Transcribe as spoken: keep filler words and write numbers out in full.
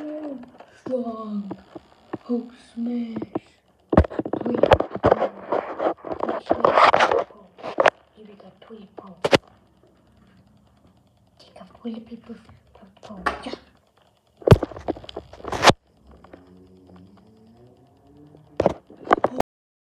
Strong. Hulk smash. Tweet. Here we got toilet pole. Take off toilet paper. Toilet pole. Yeah.